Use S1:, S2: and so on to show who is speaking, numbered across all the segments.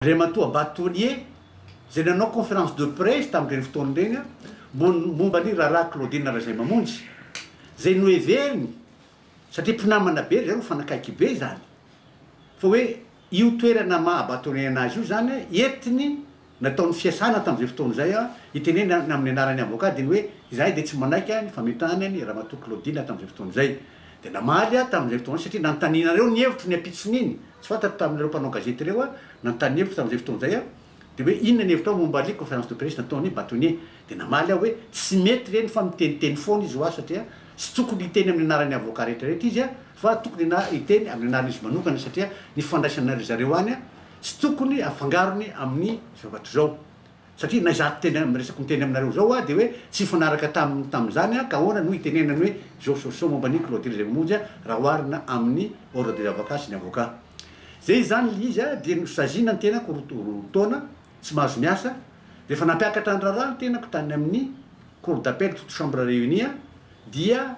S1: Andriamatoa Batonier zay nanao conférence de presse tamin'ireny fotoana ireny momba ny raharaha Claudine Razay mamonjy zay noheveriny satria mpinamana be zay fanakaiky be zany fa hoe io toerana maha Batonier anazy io zany entiny nataony fiasana tamin'izay fotoana zay iteneny amin'ny anaran'ny avocat de hoe izahay de tsy manaiky ny fametanany Ramatoa Claudine tamin'izay fotoana zay de namaly tamin'izay fotoana satria nantaninareo ny hevitry ny apitsiny iny tsy fantatro tamin'ireo mpanao gazety reo nantany hevitry tamin'izay fotoana zay de hoe inona ny hevitra momba ali conférence de presse nataony Batonier de namaly hoe tsy mety reny fa miteniteny foana izy satria tsy tokony hiteny amin'ny anaran'ny avocat rehetrarehetra izy fa tokony hiteny amin'ny anaran'izy manokana satria ny fandraisanareo zareo any tsy tokony afangarony amin'ny zavatra zao satria nazaty teny resako miteny aminareo zao de hoe tsy fanaraka tam'zany ka ahoana no itenenany hoe zao momba ny Claudine Razay mamonjy raha oharina amin'ny ordre des avocats sy ny avocat zay zany izy de nosazina ny tenako taona tsy mahazo miasa rehefa nampiakatra ny raharaha ny tenako tany amin'ny cour d'appel toute chambre réunie dia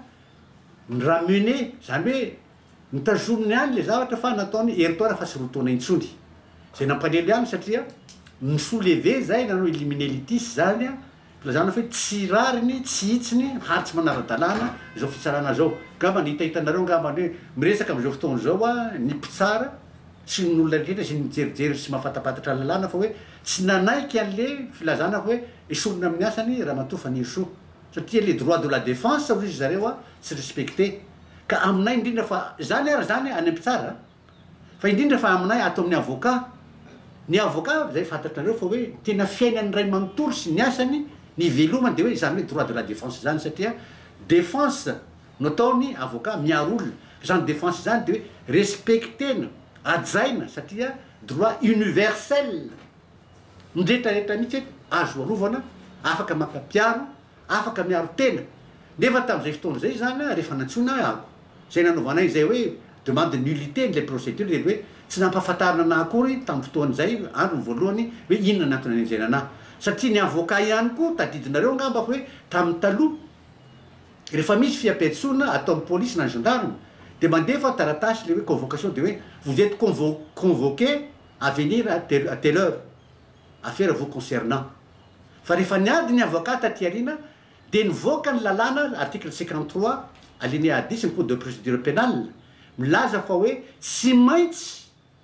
S1: niramené zany hoe nitazominy any le zavatra fa nataony heritoire fa tsy rotaona intsony zay nampalely any satria nisoulevé zay nanao éliminer litis zany filazana fa hoe tsy rariny tsy hitsiny hatsy manara-dalàna zao fitsarana zao ngamba nihitahitanareo ngamba hoe miresaka am'izao fotoana zao ny mpitsara sy n'olona rehetra sy nijerijery sy mahafatapatatra lalàna fa hoe tsy nanaiky an'le filazana hoe esorina amin'ny asany Ramatoa Fanny Soa satria les droits de la défense ozy zareo tsy respecté ka aminay indrindra fa zany ara zany any ampitsara fa indrindra fa aminay ato amin'ny avocat ny avocat zay fantatrareo fa hoe tena fiainany ray manontolo sy ny asany ny velomany de hoe zany hoe droit de la défense zany satria défense no ataony avocat miaro olona zany défense zany de hoe respectena ajaina satria droit universel ndretrarehetra mihitsy azo arovana afaka makapiaro afaka miaro tena nefa tamin'izay fotoana zay zany rehefa nantsona ako zay nanaovanay zay hoe demande de nullité les procédures de hoe tsy nampahafantarina ana akory tamin'ny fotoan'izay andro ny voalohany hoe inona natony an'izay ana satria ny avocat ihany koa tadidinareo ngamba hoe tamin'ny taloha rehefa misy fiapetsona atao amin'ny police na ny gendarme de mandefa taratasy le hoe convocation de hoe vous êtes convoqué à venir à telle heure affaire vous concernant fa rehefa niady ny avocat taty arina de nivoaka ny lalàna article 53 alinéa 10 ny code de procédure pénale milaza fa hoe tsy maintsy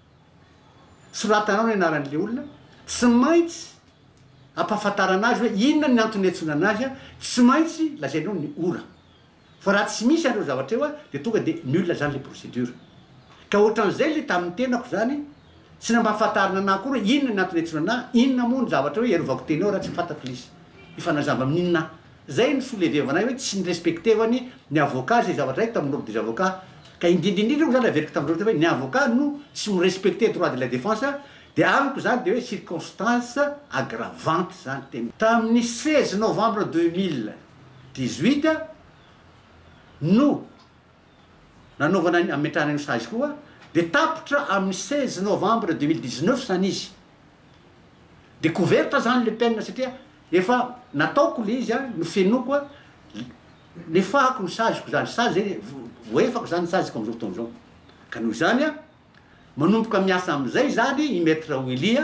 S1: soratanao ny anaran'le olona tsy maintsy ampahafantarana azy hoe inona ny antony antsona anazy tsy maintsy lazainao ny ora fa raha tsy misy andreo zavatra eo de tonga de nul zany le procédure ka ohatran'izay le tamin'ny tenako zany tsy nampahafantarina ana kory hoe inona ny antony antsona ana inona moa ny zavatra hoe erovako teny eo raha tsy fantatro lisy ifanazava amin'inona zay ny soulevevanay hoe tsy nirespectevany ny avocat zay zavatra raiky tamin'ny ordre des avocats ka indrindrindrindra zany averiko tamin'ireo hoe ny avocat no tsy mirespecté droit de la défense de amiko zany de hoe circonstance aggravante zany teny tamin'ny 16 novembre 2018 no nanaovana ametrahana ny sazy koa de tapotra amin'ny 16 novembre 2019 zany izy découverte zany le peine satria efa nataoko le izy nofenoko nefahako ny saziko zany sazy zay voefako zany saziko am'izao fotoana zao ka noho zany manomboka miasa am'izay zany i maître Willy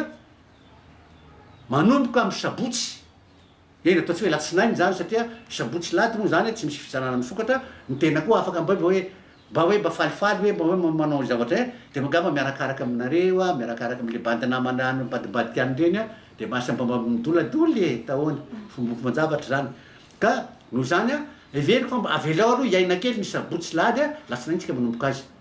S1: manomboka amy sabotsy eny ataotsy hoe latsinainy zany satria sabotsy laty moa zany tsy misy fitsarana misokatra ny tena koa afaka mba hoe mba falifaly hoe mba manao zavatra de magamba miarakaraka aminareo miarakaraka am'le bandinamana badibadika any reny de masambamba midoladoly taony fomba manjavatra zany ka noho zany everiko fa mba avela aloha iaina kely misy sabotsy lady latsinainy tsika manomboka azy